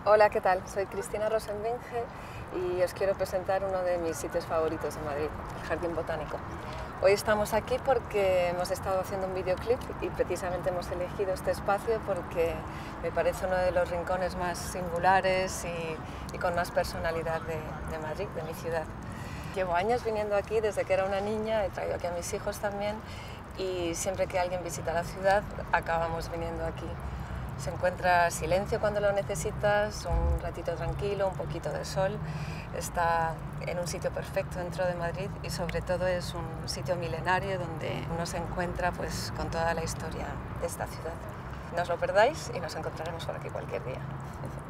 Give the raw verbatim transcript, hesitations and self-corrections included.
Hola, ¿qué tal? Soy Cristina Rosenbinge y os quiero presentar uno de mis sitios favoritos de Madrid, el Jardín Botánico. Hoy estamos aquí porque hemos estado haciendo un videoclip y precisamente hemos elegido este espacio porque me parece uno de los rincones más singulares y, y con más personalidad de, de Madrid, de mi ciudad. Llevo años viniendo aquí desde que era una niña, he traído aquí a mis hijos también y siempre que alguien visita la ciudad acabamos viniendo aquí. Se encuentra silencio cuando lo necesitas, un ratito tranquilo, un poquito de sol. Está en un sitio perfecto dentro de Madrid y sobre todo es un sitio milenario donde uno se encuentra pues, con toda la historia de esta ciudad. No os lo perdáis y nos encontraremos por aquí cualquier día.